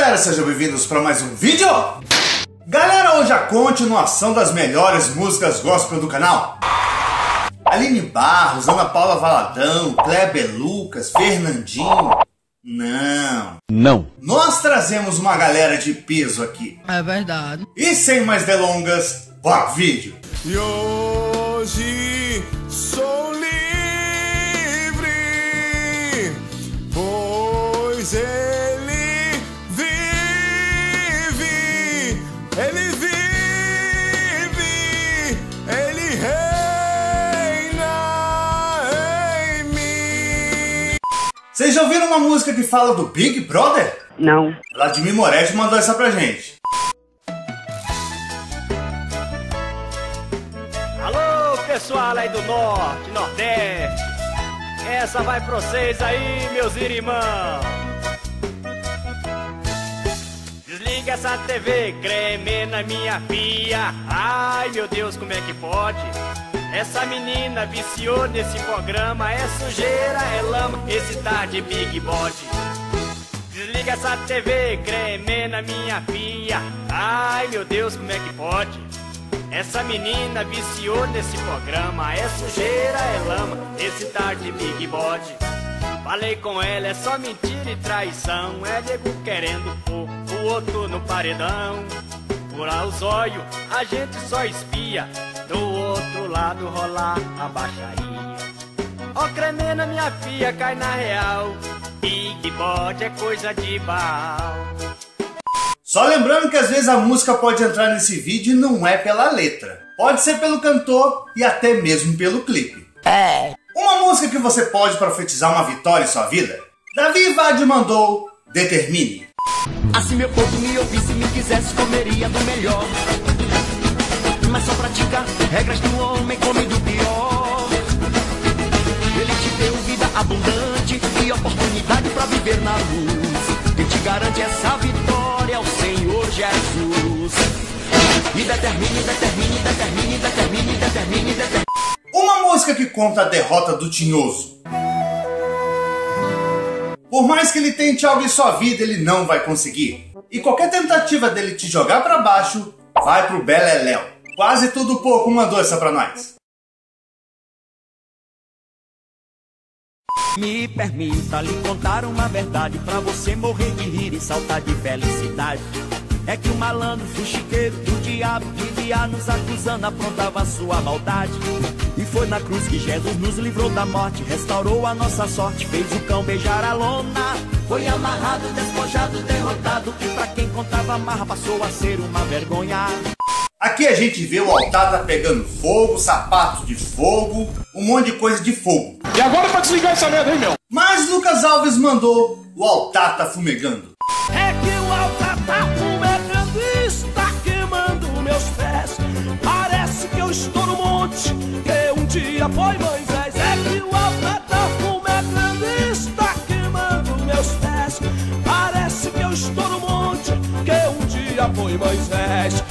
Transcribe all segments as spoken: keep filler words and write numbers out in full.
galera, sejam bem-vindos para mais um vídeo. Galera, hoje a continuação das melhores músicas gospel do canal. Aline Barros, Ana Paula Valadão, Kleber Lucas, Fernandinho. Não. Não. Nós trazemos uma galera de peso aqui. É verdade. E sem mais delongas, bora pro vídeo. E hoje sou livre, pois ele vive, ele vive, ele reina em mim. Vocês já ouviram uma música que fala do Big Brother? Não. Vladimir Moretti mandou essa pra gente. Alô, pessoal aí do Norte, Nordeste. Essa vai pra vocês aí, meus irmãos. Desliga essa T V, creme na minha pia. Ai, meu Deus, como é que pode? Essa menina viciou nesse programa. É sujeira, é lama, esse tá de Big Body. Desliga essa T V, creme na minha pia. Ai, meu Deus, como é que pode? Essa menina viciou nesse programa. É sujeira, é lama, esse tá de Big Body. Falei com ela, é só mentira e traição. É nego querendo pôr o outro no paredão. Furar os olhos, a gente só espia. Do outro lado rolar a baixaria. Ó, creme na minha filha, cai na real. Big Body é coisa de Baal. Só lembrando que às vezes a música pode entrar nesse vídeo e não é pela letra. Pode ser pelo cantor e até mesmo pelo clipe. É. Uma música que você pode profetizar uma vitória em sua vida? Davi Vade mandou Determine. Assim meu povo me ouvisse, me quisesse, comeria do melhor. Mas só pratica regras do homem, come do pior. Ele te deu vida abundante e oportunidade pra viver na luz. Quem te garante essa vitória é o Senhor Jesus. E determine, determine, determine, determine, determine, determine. Uma música que conta a derrota do tinhoso. Por mais que ele tente algo em sua vida, ele não vai conseguir. E qualquer tentativa dele te jogar pra baixo, vai pro beleléu. Quase Tudo Pouco mandou essa pra nós. Me permita lhe contar uma verdade, pra você morrer de rir e saltar de felicidade. É que o malandro fuxiqueiro do diabo vivia nos acusando, aprontava sua maldade. E foi na cruz que Jesus nos livrou da morte, restaurou a nossa sorte, fez o cão beijar a lona. Foi amarrado, despojado, derrotado, e pra quem contava amarra passou a ser uma vergonha. Aqui a gente vê o altar tá pegando fogo, sapato de fogo, um monte de coisa de fogo. E agora pra desligar essa merda aí, meu? Mas Lucas Alves mandou o altar tá fumegando. É que o altar tá fumegando e está queimando meus pés. Parece que eu estou no monte que um dia foi Moisés. É que o altar tá fumegando e está queimando meus pés. Parece que eu estou no monte que um dia foi Moisés.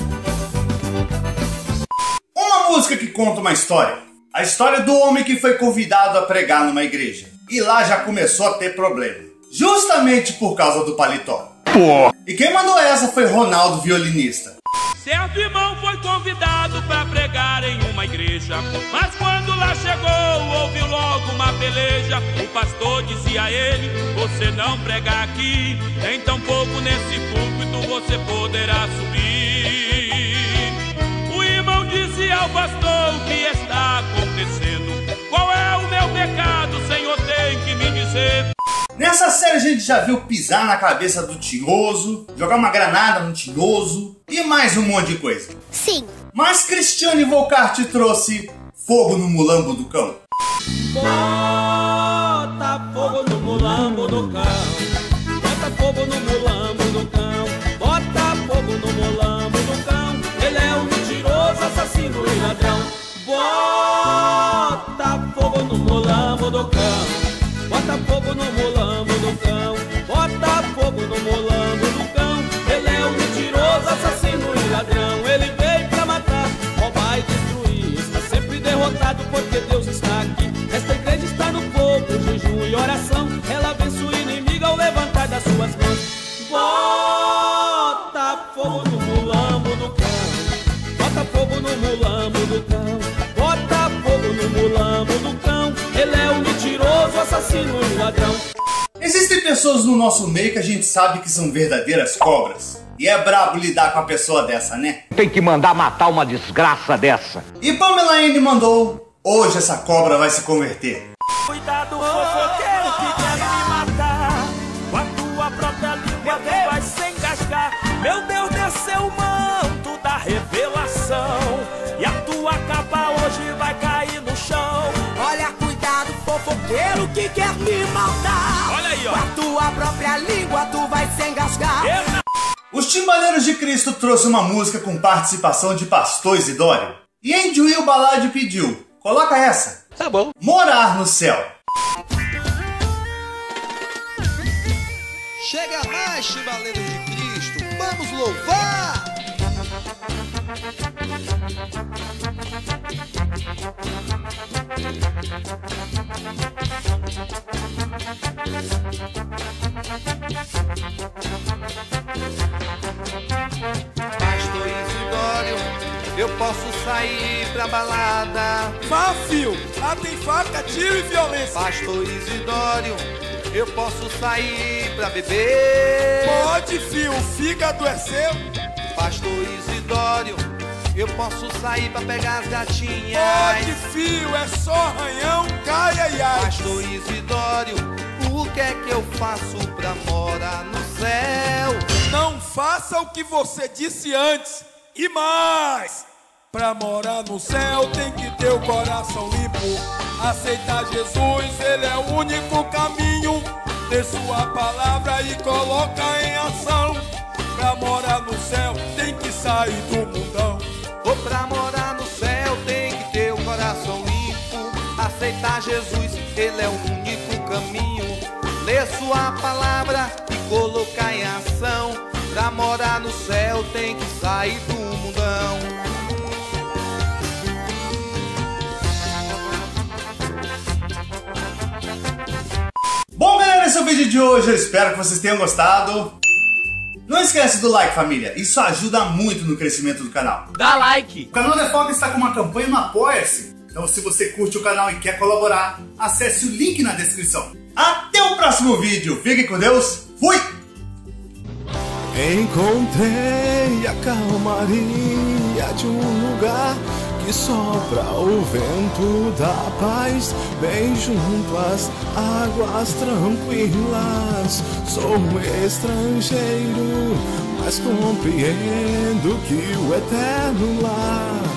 Uma música que conta uma história. A história do homem que foi convidado a pregar numa igreja. E lá já começou a ter problema. Justamente por causa do paletó. Pô. E quem mandou essa foi Ronaldo, violinista. Certo irmão foi convidado para pregar em uma igreja, mas quando lá chegou, houve logo uma peleja. O pastor dizia a ele: você não prega aqui, em tão pouco nesse púlpito você poderá subir. O irmão disse ao pastor: o que está acontecendo? Qual é o meu pecado? O Senhor tem que me dizer. Nessa série a gente já viu pisar na cabeça do tinhoso, jogar uma granada no tinhoso e mais um monte de coisa. Sim. Mas Cristiane Volcart trouxe fogo no mulambo do cão. Bota fogo no mulambo do cão. Bota fogo no mulambo do cão. Bota fogo no mulambo do cão. Ele é um mentiroso, assassino e ladrão. Bota fogo no mulambo do cão. Bota fogo no mulambo do cão. Bota fogo no mulambo do cão. Ele é um mentiroso, assassino e ladrão. Ele veio pra matar, roubar e destruir. Está sempre derrotado porque Deus está aqui. Esta igreja está no fogo, jejum e oração. Ela vence o inimigo ao levantar das suas mãos. Bota assassino e um ladrão. Existem pessoas no nosso meio que a gente sabe que são verdadeiras cobras. E é brabo lidar com uma pessoa dessa, né? Tem que mandar matar uma desgraça dessa. E Pamela Anne mandou: hoje essa cobra vai se converter. Cuidado, fofoqueiro que quer me matar. Com a tua própria língua tu vai se engasgar. Meu Deus, desceu o manto da revelação. E a tua capa hoje vai cair no chão. Olha, cuidado, fofoqueiro que quer me matar. Olha aí, ó. Com a tua própria língua tu vai se engasgar. Eu... Os Timbaleiros de Cristo trouxe uma música com participação de Pastor Isidório. E Enduil Balade pediu: coloca essa. Tá bom. Morar no Céu. Chega mais, Timbaleiros de Cristo, vamos louvar! Pastor Isidório, eu posso sair pra balada. Vá, fio, lá tem faca, tiro e violência. Pastor Isidório, eu posso sair pra beber. Pode, fio, o fígado é seu. Pastor Isidório, eu posso sair pra pegar as gatinhas. Pode, fio, é só arranhão, caia e ai. Pastor Isidório, o que é que eu faço pra morar no céu? Não faça o que você disse antes. E mais, pra morar no céu tem que ter o coração limpo. Aceitar Jesus, Ele é o único caminho. Dê sua palavra e coloca em ação. Pra morar no céu tem que sair do mundão. Ou pra morar no céu tem que ter o coração limpo. Aceitar Jesus, Ele é o único caminho. Ler sua palavra e colocar em ação. Pra morar no céu tem que sair do mundão. Bom, galera, esse é o vídeo de hoje. Eu espero que vocês tenham gostado. Não esquece do like, família. Isso ajuda muito no crescimento do canal. Dá like! O canal Defoca está com uma campanha no Apoia-se. Então, se você curte o canal e quer colaborar, acesse o link na descrição. Até o próximo vídeo. Fiquem com Deus. Fui! Encontrei a calmaria de um lugar que sopra o vento da paz, bem junto às águas tranquilas. Sou um estrangeiro, mas compreendo que o eterno lar